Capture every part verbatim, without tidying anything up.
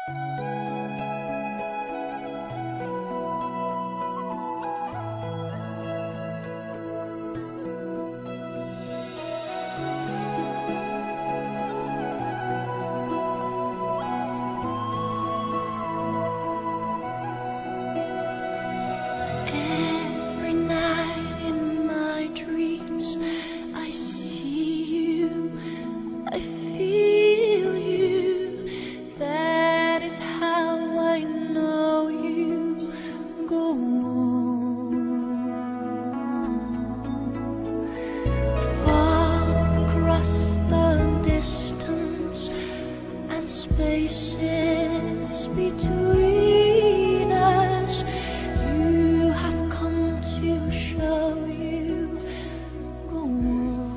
Spaces between us, you have come to show you. Go on.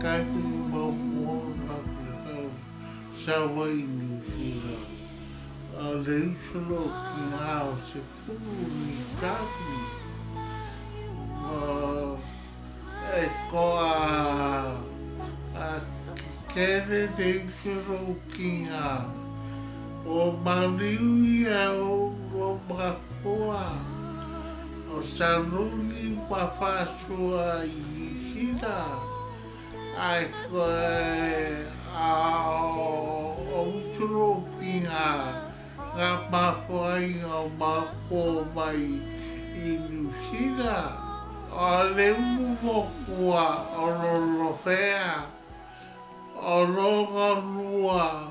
O manuia o o makoa o Saluni papasua i hina ai koe a o uturo pinga ngā makoa i ngā mako mai i Nuhina o le umokua o rolohea o ronga rua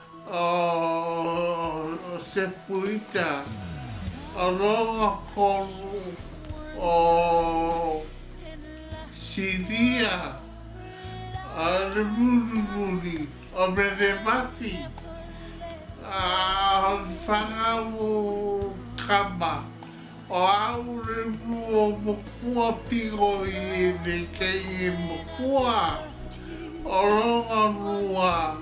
o sepuita o ronga kolu o siria o le murumuri o mene mafi o whangau kama o au le mua mokua pigo i le kei mokua o ronga rua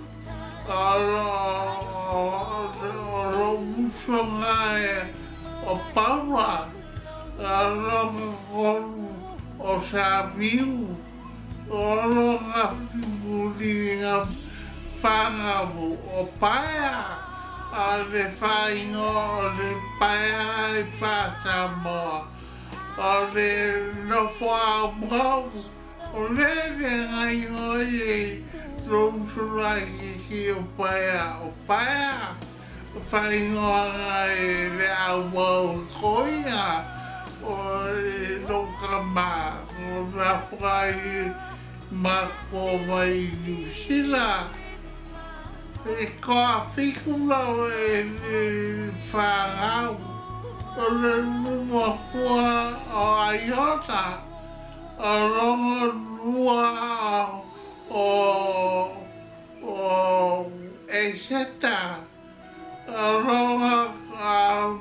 o musonga e o paua o ronga kolu o samiu o ronga fimuringa whangamu o paea a le whaingo o le paea i wha-Samoa o le nofo a mau o le le ngai ngoi e Rōmsura i ki o paea, o paea, o whaingoa e le au mau koinga, o e nokama, o ngā whai mako mai New Zealand. E koa whikula e whangau, o le numa hua o Aiota, o ronga rua o o e seta a ronga a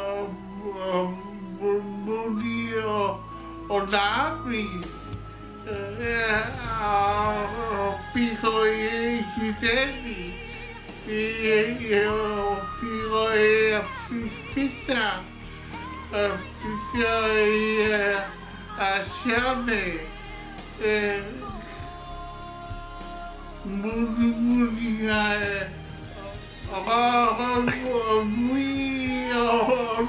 muri o o nami a piso e hiteni e o piso e a fita a piso e a Sione muri muri e a nui o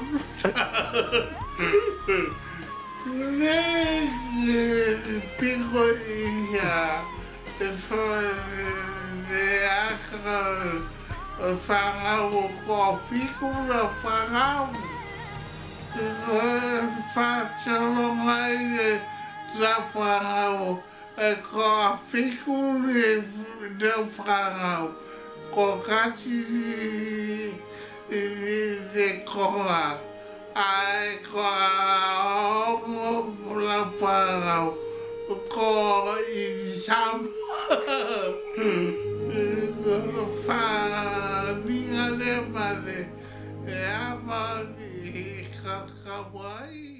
ne pico ia e foi e acra whangau ko whikura whangau e whāchalongai e la whangau e ko whikura e whangau ko kati e koa ai ko o la whangau ko i Samoa whaninga le mare e awani i kakawai.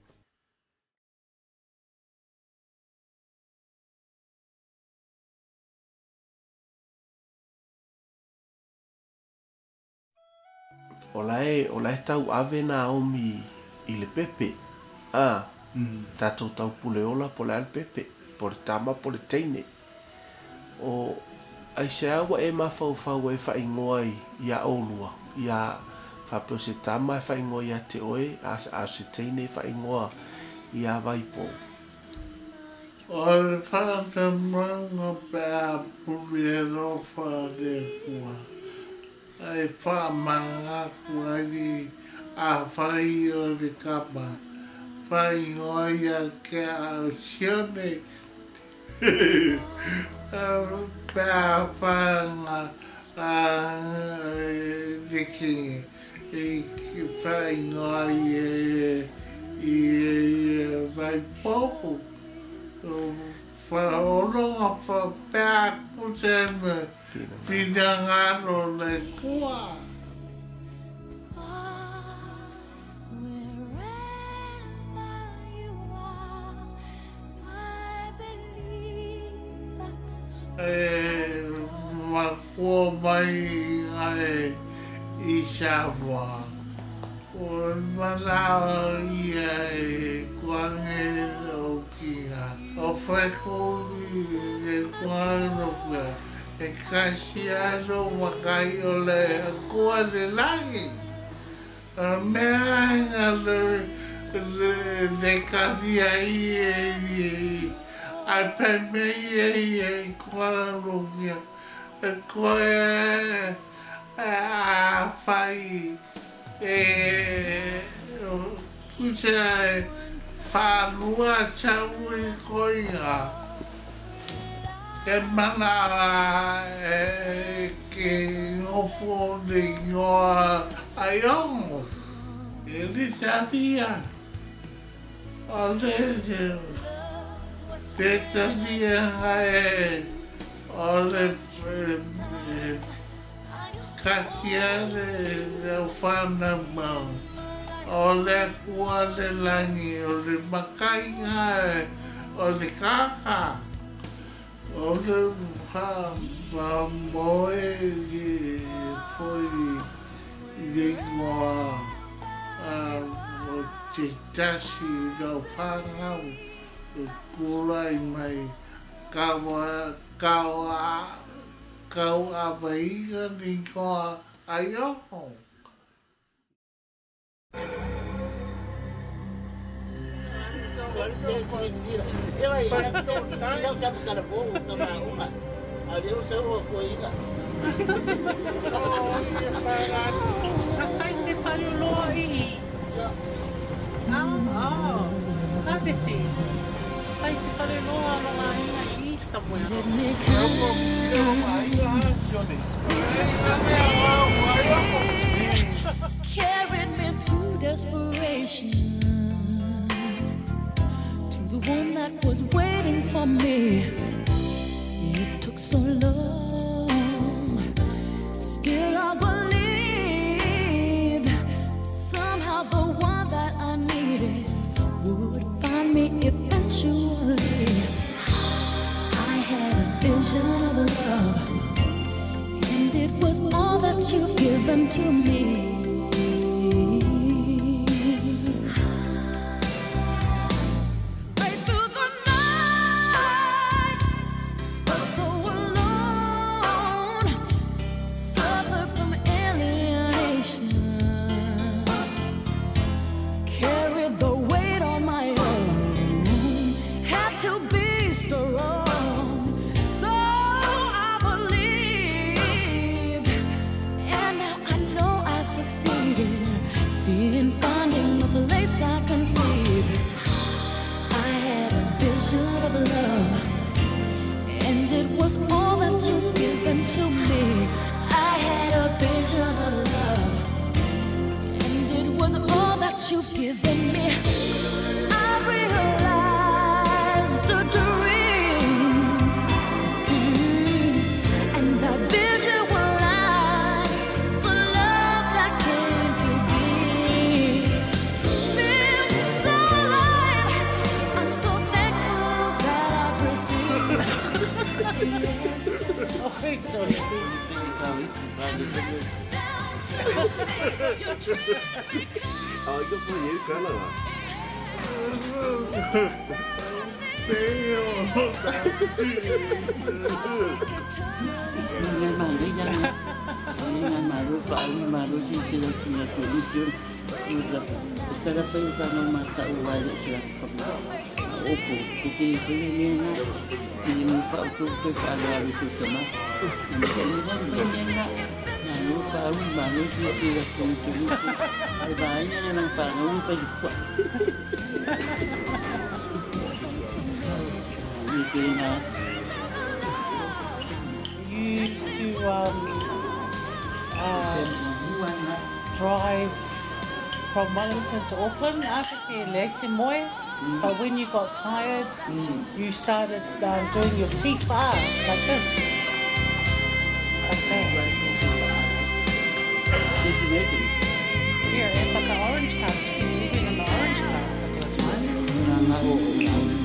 Olae, olae tau ave na omi i le pepe. Ah, tatou tau puleola po le al pepe, po le tama po le teine. O ai se awa e mawhau whau e whaingoa i ia olua, ia Whapeo se tama e whaingoa ia te oe, a a se teine e whaingoa i a waipo. O le whata manga pēa puri e rofa le kua. Ai wha manga kua ni a whai o le kama. Whaingoa ia ke a Sione. Pēa whanga a le kingi. I whaingoa ia i vai popo. Whaoronga wha pēa kutema whina ngaro le kua. E makua mai ai i Samoa. O marao ia e kuange o kia. O wheko e kuange o kia. E kasi aro makai o le kua le langi. A mea inga le le kania i e a peme i e kuange o kia. E koe a whai e kusa e whanua tau i koinga. E mana e ke ngofo le ngoa ai ongo. E li tawia. O le se te tawia e o le katia le whana mau. O le kua le langi, o le makainga, o le kaka. O le ka moe i poi le ngoa. O te tasi no whangau. O kurai mai kawa, kawa, kau awaiga ni koa ai oko. Ela aí, se eu quero cara bom, uma uma. Ali eu sou uma coisa. Sai de parilo aí. Ah, ah. Ah, Betty. Sai se parilo lá aí, Samoa. Eu confio mais a Sione Saluni. Carried me through desperation to the one that was waiting for me. It took so long, still I believed somehow the one that I needed would find me eventually. I had a vision of love, and it was all that you've given to me. In finding a place I conceived, I had a vision of love, and it was all that you've given to me. I had a vision of love, and it was all that you've given me. I realized a dream, mm, and that vision was Okay, sorry. Ai, que bonito, cara. Tenho Người mà đi dân, người mà rút whaawi marosi se la tuna tulisio. Estara pa yung whanau mata uwari siya kapag opo. Iti pwede nina, hindi mo whaututo sa alawi ito sama. Ano sa nila, hindi na. Ano, whawi marosi se la tuna tulisio. Ay bahay niya na ng whanau yung palikwa. Iti na. Used to um, uh, drive from Wellington to Auckland after tele, Samoa. But when you got tired, you started um, doing your teeth bar like this. Okay. Yeah, and but the orange cards, you were living in the orange card a couple of times.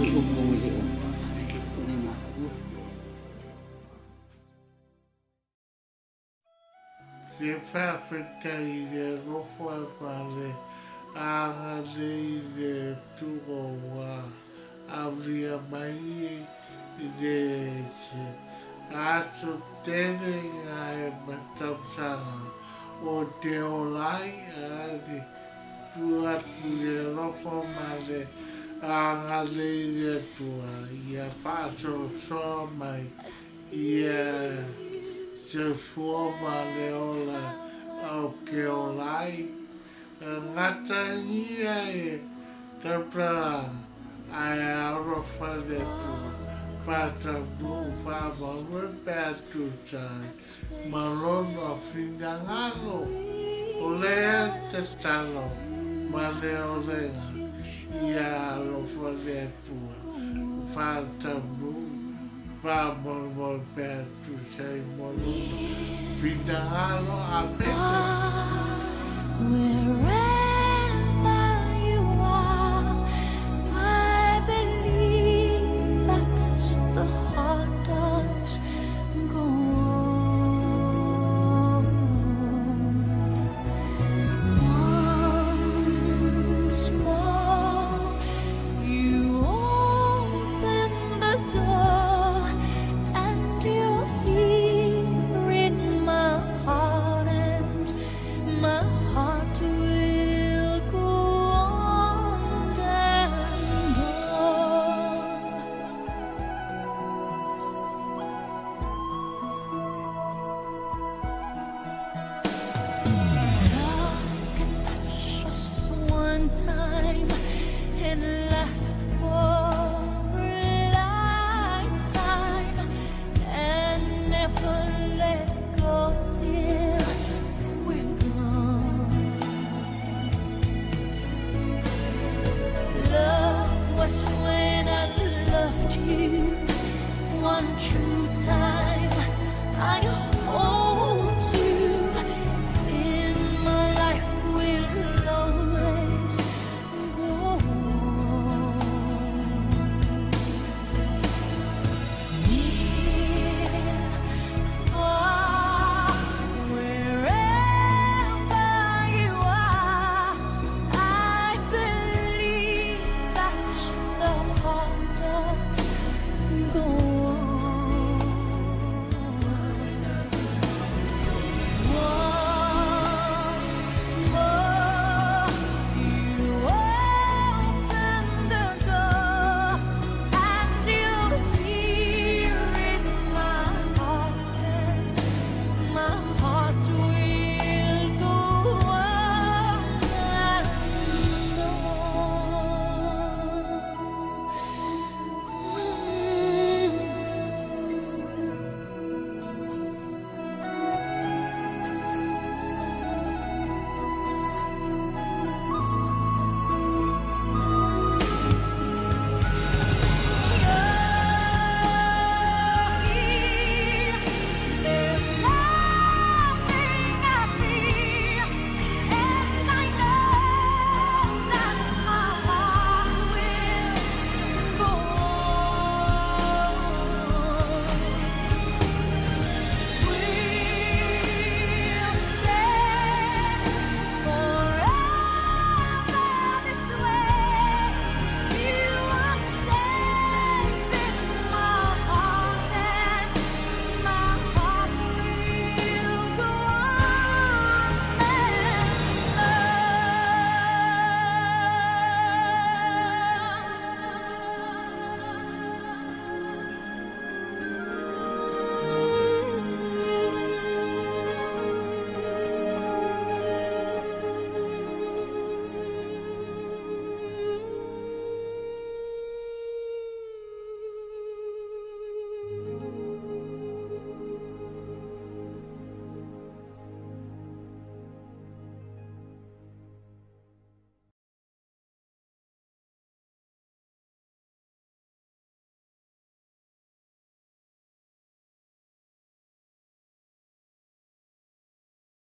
Se whawhita I le rofa pale anga le le tuko wa awlia mai I le se aso tele ngai matapsanga o te olai ari tua le rofa male anga le le tua ia paso so mai ia se forma leola au ke olai ngata ia e tapra ai arofa de tu pata bu fa mo petu sai marono findangalo ole testalo maleole ia arofa de tu fata bu Vamos volver tu sei molu findangalo a Where